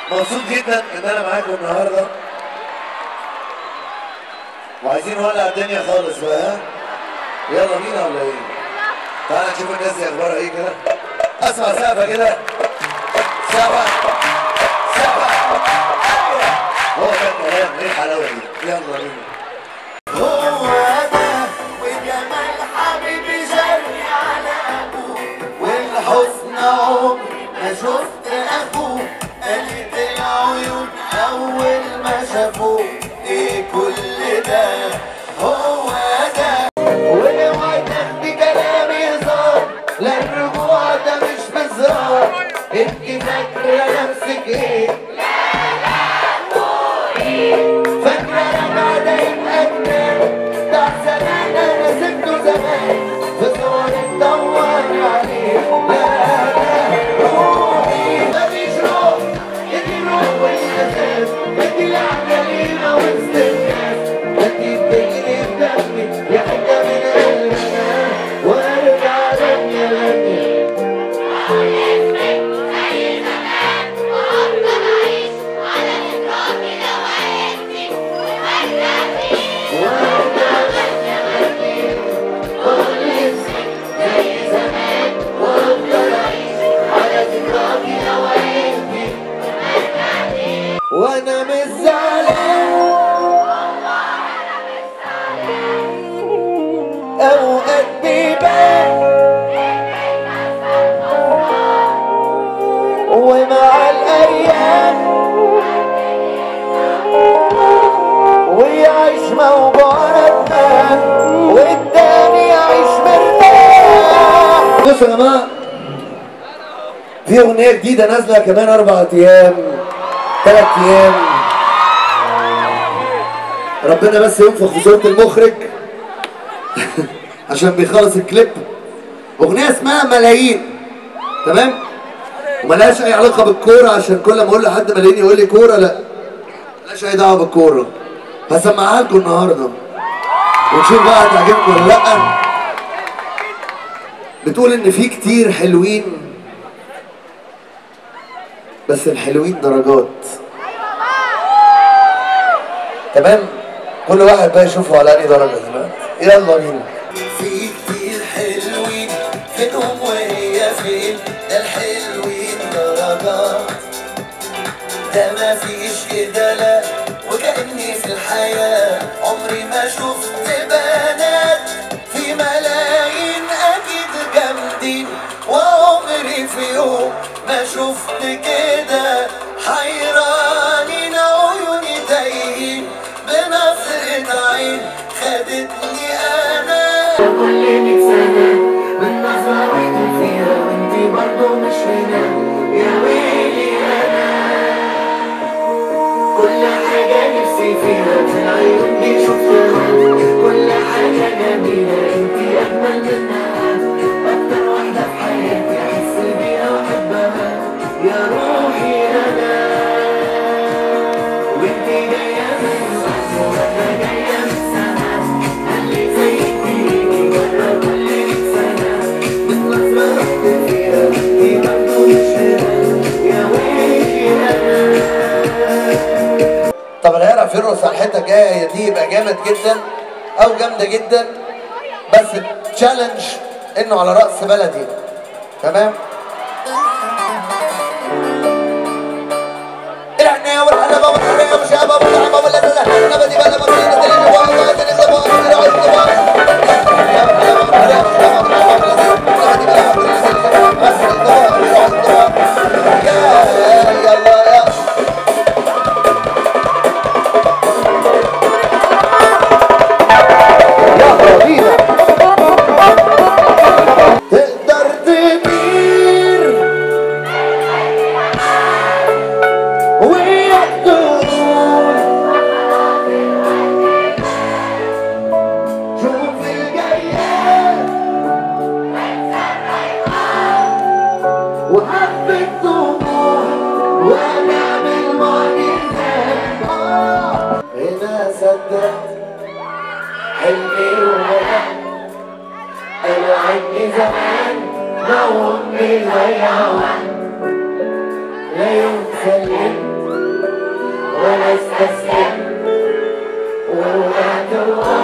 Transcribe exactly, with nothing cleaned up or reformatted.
مبسوط جدا ان انا معاكم النهارده، وعايزين نولع الدنيا خالص بقى. ها يلا بينا ولا ايه؟ تعالى نشوف الناس دي اخبارها ايه كده. اسمع سقفه كده، سقفه سقفه. هو ده الكلام، ايه الحلاوه دي؟ يلا بينا. هو ده وجمال حبيبي جري على ابوه، والحسن عمري ما شفت اخوه. قالت العيون اول ما شافوه ايه كل ده؟ هو ده. واوعي تاخدي كلامي هزار، لا الرجوع ده مش بزار. انت فاكره نفسك ايه؟ فاكرة رجع ده يبقى جنان، ده زمان أنا سبته زمان، في صوري تدور عليه. لا لا روحي مفيش روح، انتي الروح والأساس، انتي اللي عاملة لينا وسط الناس. انتي بتجري في دمي يا حتة من قلبنا، وارجع لك يا غني. وانا مش زعلان، اوقات بيبان ومع الايام ويعيش موجوع ندمان والتاني يعيش مرتاح. بصوا يا جماعه، في اغنيه جديده نازله كمان اربع ايام ثلاث ايام. ربنا بس ينفخ في صوت المخرج عشان بيخلص الكليب. اغنيه اسمها ملايين، تمام؟ وملهاش اي علاقه بالكوره، عشان كل ما اقول لحد ملايين يقول لي كوره. لا، ملهاش اي دعوه بالكوره. هسمعها لكم النهارده ونشوف بقى هتعجبكم ولا لا. بتقول ان في كتير حلوين، بس الحلوين درجات، تمام؟ كل واحد بقى يشوفه على انهي درجه دلوقتي. يلا بينا. في كتير حلوين، فينهم وهي فين؟ ده الحلوين درجات، ده مفيش كده لا. وكأني في الحياة عمري ما شفت بنات، في ملايين أكيد جامدين، وعمري في يوم ما شفت كده. حيرانين عيوني تايهين، بنظرة عين خدتني أنا. كل مية سنة من نظرة واحدة فيها وانتي برضه مش هنا. يا ويلي أنا كل حاجة نفسي فيها في العيون دي شفتها، كل حاجة جميلة انتي أجمل منها. أكتر واحدة في حياتي أحس بيها وأحبها، يا روحي أنا. وانتي جاية من صحن وأنا جاية من سما، اللي زيك بيجي ورا كل مية سنة. من نظرة رحت فيها وانتي برضه مش هنا، يا ويلي أنا. طب اللي هيعرف يرقص على الحته الجايه دي يبقى جامد جدا او جامده جدا، بس تشالنج انه على رأس بلدي، تمام؟ العناية والحلبة والحرية والشهبة والطعمة واللذة نبدي بلا مصيرة اللي نبوها وقت اللي نبوها وقت اللي نبوها. تقدر تطير وياك تقول شوف الجايات وحبة طموح ونعمل معجزات. هنا صدقت حلمي وهدفت، أنا عندي زمان لو أمي ضيعت لا يوم سلمت ولا استسلم ووقعت